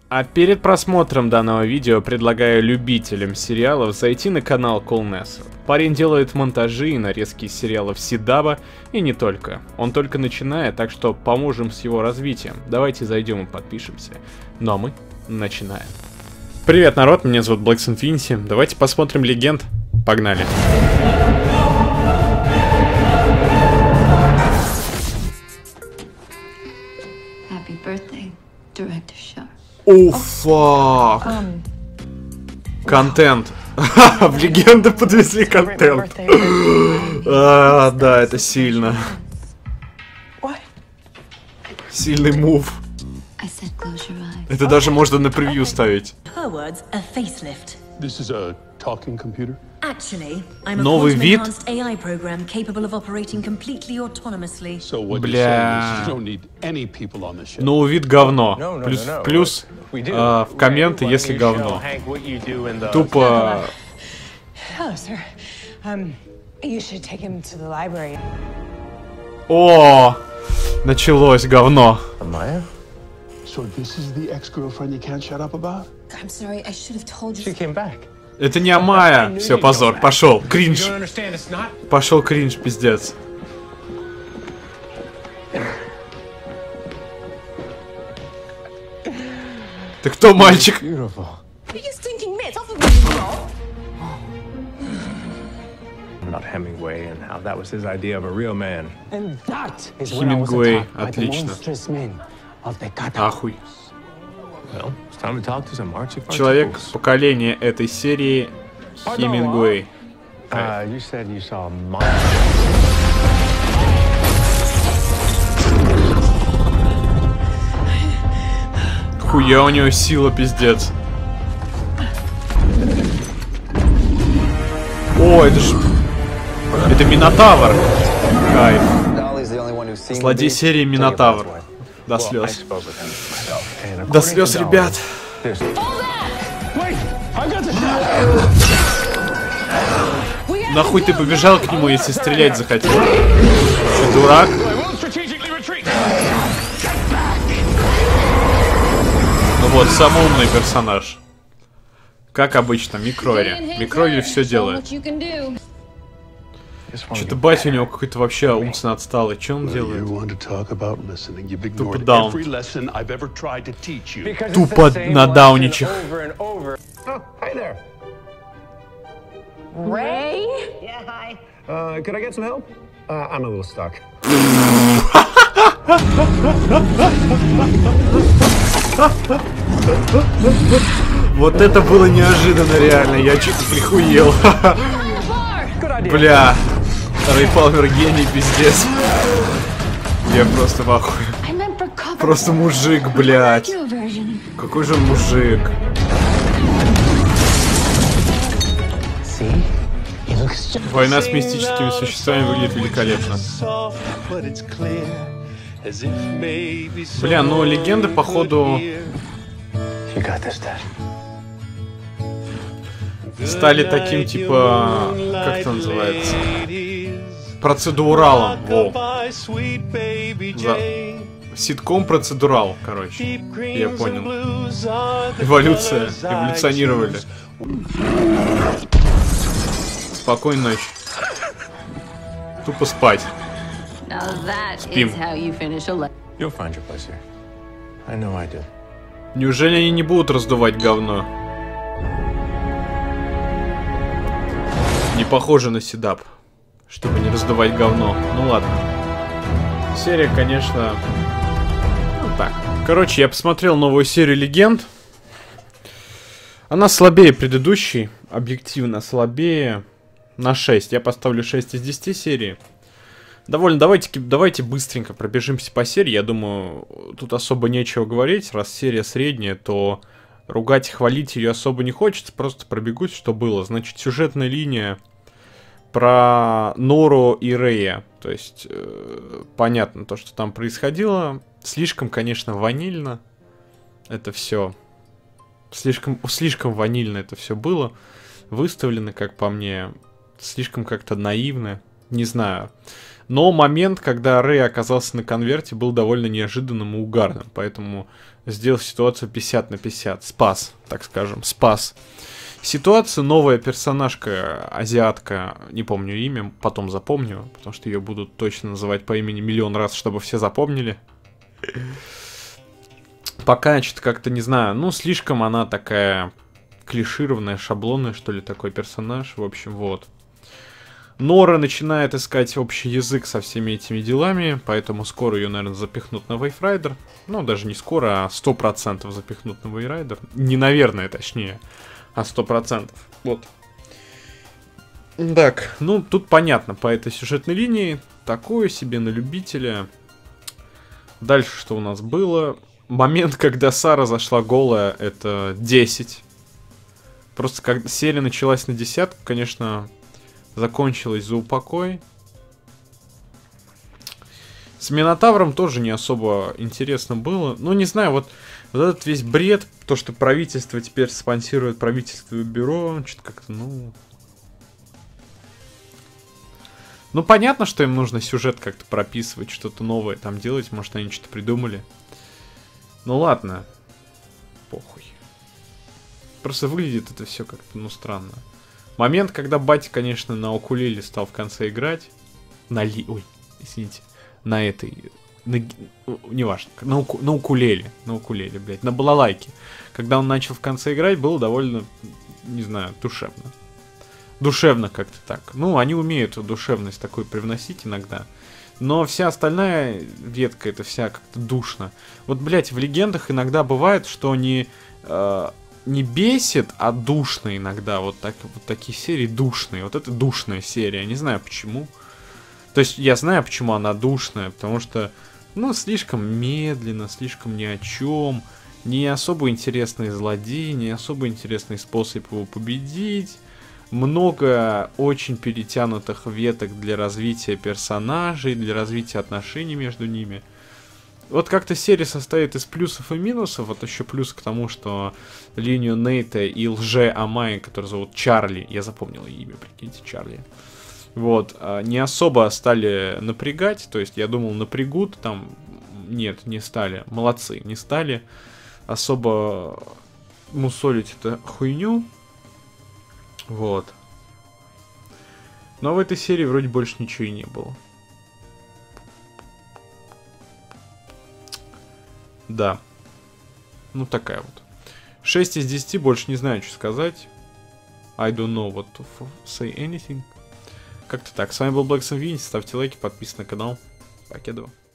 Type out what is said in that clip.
А перед просмотром данного видео предлагаю любителям сериалов зайти на канал Coolness. Парень делает монтажи и нарезки из сериалов Сидаба и не только. Он только начинает, так что поможем с его развитием. Давайте зайдем и подпишемся. Ну а мы начинаем. Привет, народ, меня зовут Black's Infinity. Давайте посмотрим Легенд. Погнали. Happy birthday, Director Shaw. О, фак. Контент. В Легенды подвезли контент. Да, это сильно. Сильный мув. Это даже можно на превью ставить. Новый вид? Бля. Новый вид говно. Плюс в комменты, если говно. Тупо... О, началось говно. Это не Амая. Все, позор. Пошел. Кринж. Пошел кринж, пиздец. Ты кто, мальчик? Хемингуэй, отлично. Ахуй. Человек поколения этой серии Хемингуэй. Хуя у него сила, пиздец. О, это ж... Это Минотавр. Кайф. Злодей серии Минотавр. До слез. До слез, ребят. Нахуй ты побежал к нему, если стрелять захотел? Что, дурак? Ну вот, самый умный персонаж. Как обычно, Микроли. Микроли все делает. Что-то батя у него какой-то вообще умственно отсталый. Что он делает? Тупо даун. Тупо на дауничих. Ray? Yeah, hi. Could I get some help? I'm a little stuck. Вот это было неожиданно, реально. Я что-то прихуел. Бля. Рэй Палмер гений, пиздец. Я просто в ахуе. Просто мужик, блядь. Какой же он мужик. Война с мистическими существами выглядит великолепно. Бля, ну Легенды, походу, стали таким, типа, как это называется? Процедуралом. Во. Ситком процедурал, короче. Я понял. Эволюция. Эволюционировали. Спокойной ночи. Тупо спать. Спим. Неужели они не будут раздувать говно? Не похоже на Сидаб, чтобы не раздувать говно. Ну ладно. Серия, конечно... Ну так. Короче, я посмотрел новую серию Легенд. Она слабее предыдущей. Объективно слабее. На 6. Я поставлю 6 из 10 серий. Довольно. Давайте быстренько пробежимся по серии. Я думаю, тут особо нечего говорить. Раз серия средняя, то ругать и хвалить ее особо не хочется. Просто пробегусь, что было. Значит, сюжетная линия про Нору и Рэя. То есть, понятно то, что там происходило. Слишком, конечно, ванильно. Это все. Слишком ванильно это все было. Выставлено, как по мне. Слишком как-то наивно. не знаю. Но момент, когда Рэй оказался на конверте, был довольно неожиданным и угарным. Поэтому сделал ситуацию 50 на 50. Спас, так скажем, спас. Ситуация, новая персонажка, азиатка, не помню имя, потом запомню, потому что ее будут точно называть по имени миллион раз, чтобы все запомнили. Пока что-то как-то не знаю, ну слишком она такая клишированная, шаблонная, что ли, такой персонаж, в общем, вот. Нора начинает искать общий язык со всеми этими делами, поэтому скоро ее, наверное, запихнут на Wave Rider. Ну, даже не скоро, а 100% запихнут на Wave Rider. Не наверное, точнее, а 100%. Вот. Так, ну, тут понятно, по этой сюжетной линии, такое себе на любителя. Дальше что у нас было? Момент, когда Сара зашла голая, это 10. Просто когда серия началась на 10, конечно... Закончилась за упокой. С Минотавром тоже не особо интересно было. Ну, не знаю, вот этот весь бред, то, что правительство теперь спонсирует правительство и бюро, что-то как-то, ну... Ну, понятно, что им нужно сюжет как-то прописывать, что-то новое там делать, может, они что-то придумали. Ну, ладно. Похуй. Просто выглядит это все как-то, ну, странно. Момент, когда батя, конечно, на укулеле стал в конце играть. Ой, извините. На этой... неважно. На укулеле. На укулеле, блядь. На балалайке. Когда он начал в конце играть, было довольно, не знаю, душевно. Душевно как-то так. Ну, они умеют душевность такой привносить иногда. Но вся остальная ветка, это вся как-то душно. Вот, блядь, в Легендах иногда бывает, что они... не бесит, а душно иногда. Вот такие серии душные. Вот это душная серия. Не знаю почему. То есть я знаю, почему она душная. Потому что, ну, слишком медленно, слишком ни о чем. Не особо интересный злодей, не особо интересный способ его победить. Много очень перетянутых веток для развития персонажей, для развития отношений между ними. Вот как-то серия состоит из плюсов и минусов. Вот еще плюс к тому, что линию Нейта и лже-Амайи, который зовут Чарли, я запомнил имя, прикиньте, Чарли. Вот, не особо стали напрягать. То есть я думал, напрягут, там... Нет, не стали. Молодцы, не стали особо мусолить эту хуйню. Вот. Но в этой серии вроде больше ничего и не было. Да. Ну, такая вот. 6 из 10, больше не знаю, что сказать. I don't know what to say anything. Как-то так. С вами был Black Sun Vinci. Ставьте лайки, подписывайтесь на канал. Покедова.